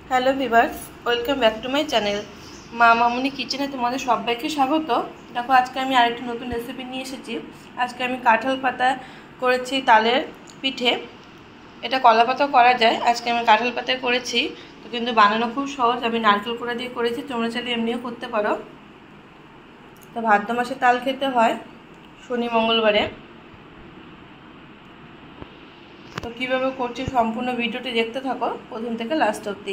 Hello viewers, welcome back to my channel Ma Mamuni কিচেনে তোমাদের সবাইকে স্বাগত। দেখো, আজকে আমি আরেকটি নতুন রেসিপি নিয়ে এসেছি। আজকে আমি কাঁঠাল পাতা করেছি তালের পিঠে। এটা কলা পাতাও করা যায়, আজকে আমি কাঁঠাল পাতায় করেছি। তো কিন্তু বানানো খুব সহজ, আমি নারকেল কোড়া দিয়ে করেছি, তোমরা চাইলে এমনিও করতে পারো। তো ভাদ্র মাসে তাল খেতে হয় শনি মঙ্গলবারে। তো কীভাবে করছি সম্পূর্ণ ভিডিওটি দেখতে থাকো প্রথম থেকে লাস্ট অবধি।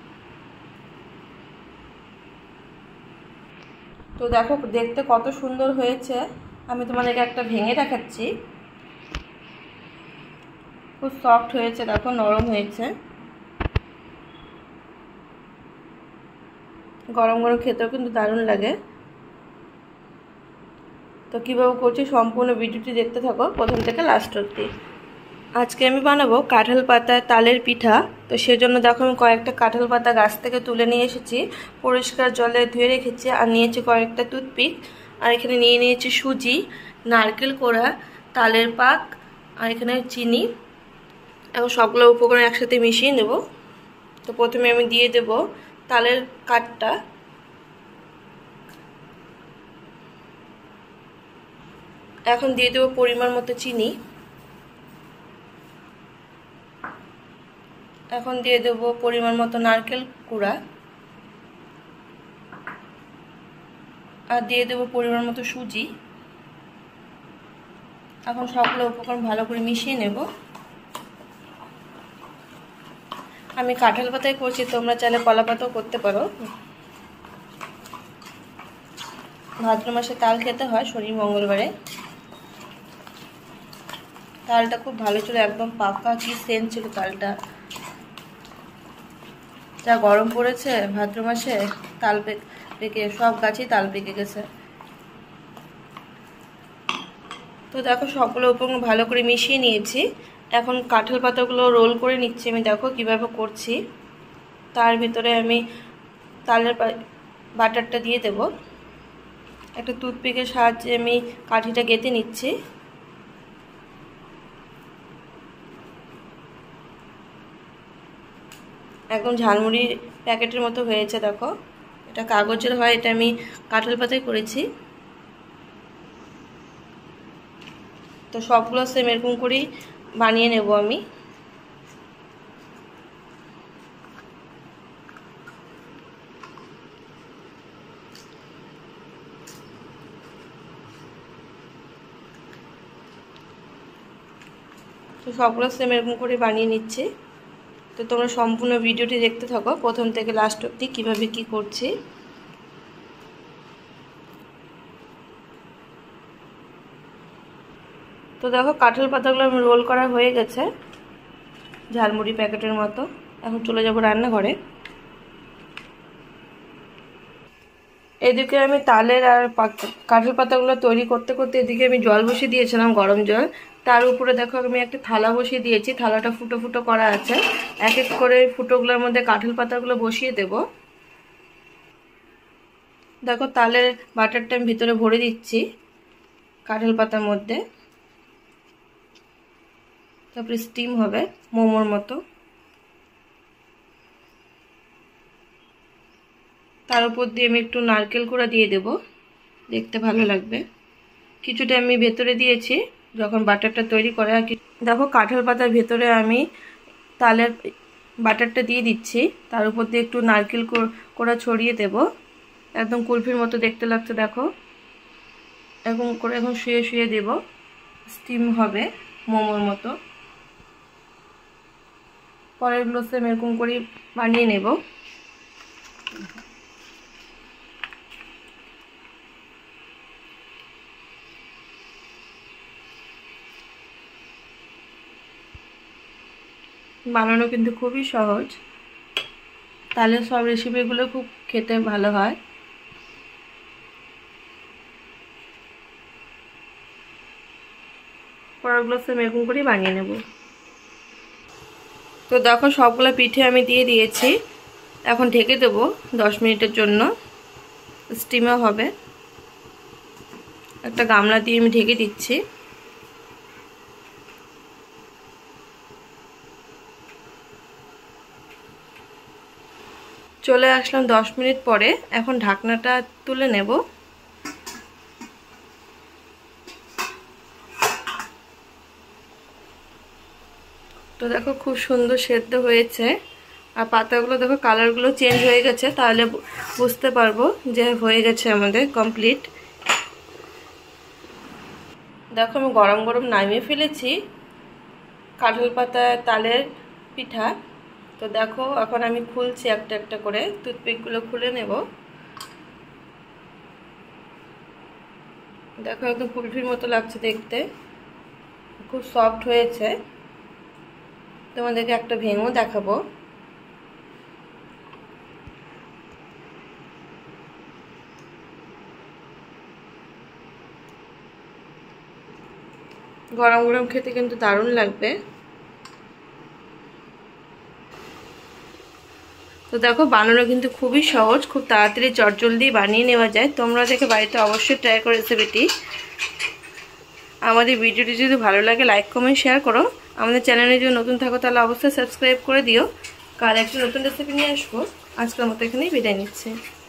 তো দেখো দেখতে কত সুন্দর হয়েছে, আমি তোমাদেরকে একটা ভেঙে দেখাচ্ছি। খুব সফট হয়েছে, দেখো নরম হয়েছে। গরম গরম খেতেও কিন্তু দারুণ লাগে। তো কীভাবে করছি সম্পূর্ণ ভিডিওটি দেখতে থাকো প্রথম থেকে লাস্ট অবধি। আজকে আমি বানাবো কাঁঠাল পাতা তালের পিঠা। তো সেজন্য দেখো আমি কয়েকটা কাঁঠাল পাতা গাছ থেকে তুলে নিয়ে এসেছি, পরিষ্কার জলে ধুয়ে রেখেছি। আর নিয়েছি কয়েকটা টুথপিক, আর এখানে নিয়ে নিয়েছি সুজি, নারকেল কোড়া, তালের পাক, আর এখানে চিনি। এখন সবগুলো উপকরণ একসাথে মিশিয়ে নেব। তো প্রথমে আমি দিয়ে দেব তালের কাঠটা, এখন দিয়ে দেব পরিমাণ মতো চিনি, এখন দিয়ে দেব পরিমাণ মতো নারকেল কুড়া, আর দিয়ে দেব পরিমাণ মতো সুজি। এখন সবগুলো উপকরণ ভালো করে মিশিয়ে নেব। আমি কাঁঠাল পাতায় করছি, তোমরা চাইলে কলা পাতাও করতে পারো। ভাদ্র মাসে তাল খেতে হয় শনি মঙ্গলবারে। তালটা খুব ভালো ছিল, একদম পাকা, কি সেন্ট ছিল তালটা। যা গরম পড়েছে ভাদ্র মাসে, তাল পেকে সব গাছেই তাল পেকে গেছে। তো দেখো সবগুলো উপকরণ ভালো করে মিশিয়ে নিয়েছি। এখন কাঁঠাল পাতাগুলো রোল করে নিচ্ছি আমি, দেখো কিভাবে করছি। তার ভিতরে আমি তালের বাটারটা দিয়ে দেব। একটা টুথপিকের সাহায্যে আমি কাঠিটা গেঁথে নিচ্ছি। একদম ঝালমুড়ির প্যাকেটের মতো হয়েছে, দেখো। এটা কাগজের হয়, এটা আমি কাঁঠাল পাতায় করেছি। তো সবগুলো সেম এরকম করেই বানিয়ে নেব আমি। তো সবগুলো সেম এরকম করে বানিয়ে নিচ্ছি। তো তোমরা সম্পূর্ণ ভিডিওটি দেখতে থাকো প্রথম থেকে লাস্ট অবধি কীভাবে কি করছি। তো দেখো কাঁঠাল পাতাগুলো আমি রোল করা হয়ে গেছে ঝালমুড়ি প্যাকেটের মতো। এখন চলে যাব রান্নাঘরে। এদিকে আমি তালের আর কাঁঠাল পাতাগুলো তৈরি করতে করতে এদিকে আমি জল বসিয়ে দিয়েছিলাম, গরম জল। তার উপরে দেখো আমি একটা থালা বসিয়ে দিয়েছি, থালাটা ফুটো ফুটো করা আছে। এক এক করে ফুটোগুলোর মধ্যে কাঁঠাল পাতাগুলো বসিয়ে দেব। দেখো তালের বাটারটা আমি ভিতরে ভরে দিচ্ছি কাঁঠাল পাতার মধ্যে, তারপরে স্টিম হবে মোমোর মতো। তার উপর দিয়ে আমি একটু নারকেল কোড়া দিয়ে দেব, দেখতে ভালো লাগবে। কিছুটা আমি ভেতরে দিয়েছি যখন বাটারটা তৈরি করে। আর দেখো কাঁঠাল পাতার ভেতরে আমি তালের বাটারটা দিয়ে দিচ্ছি, তার উপর দিয়ে একটু নারকেল কোড়া ছড়িয়ে দেব। একদম কুলফির মতো দেখতে লাগছে, দেখো। এরকম করে এখন শুয়ে শুয়ে দেব, স্টিম হবে মোমোর মতো। পরেরগুলো সেম এরকম করে বানিয়ে নেব। বানানো কিন্তু খুবই সহজ, তাহলে সব রেসিপিগুলো খুব খেতে ভালো হয়। পরেরগুলো সেম এরকম করেই বানিয়ে নেব। তো দেখো সবগুলো পিঠে আমি দিয়ে দিয়েছি, এখন ঢেকে দেব 10 মিনিটের জন্য, স্টিমও হবে। একটা গামলা দিয়ে আমি ঢেকে দিচ্ছি। চলে আসলাম 10 মিনিট পরে। এখন ঢাকনাটা তুলে নেব। তো দেখো খুব সুন্দর সেদ্ধ হয়েছে। আর পাতাগুলো দেখো কালারগুলো চেঞ্জ হয়ে গেছে, তাহলে বুঝতে পারবো যে হয়ে গেছে আমাদের কমপ্লিট। দেখো আমি গরম গরম নামিয়ে ফেলেছি কাঁঠাল পাতা তালের পিঠা। তো দেখো এখন আমি খুলছি একটা একটা করে, টুথপিকগুলো খুলে নেব। দেখো একদম কুলফির মতো লাগছে দেখতে, খুব সফট হয়েছে। তোমাদেরকে একটা ভেঙেও দেখাবো। গরম গরম খেতে কিন্তু দারুণ লাগবে। তো দেখো বানানো কিন্তু খুবই সহজ, খুব তাড়াতাড়ি চটজলদি বানিয়ে নেওয়া যায়। তোমরা দেখে বাড়িতে অবশ্যই ট্রাই করো রেসিপিটি। আমাদের ভিডিওটি যদি ভালো লাগে লাইক কমেন্ট শেয়ার করো। আমাদের চ্যানেলে যদি নতুন থাকো তাহলে অবশ্যই সাবস্ক্রাইব করে দিও। কাল একটা নতুন রেসিপি নিয়ে আসবো। আজকের মতো এখানেই বিদায় নিচ্ছি।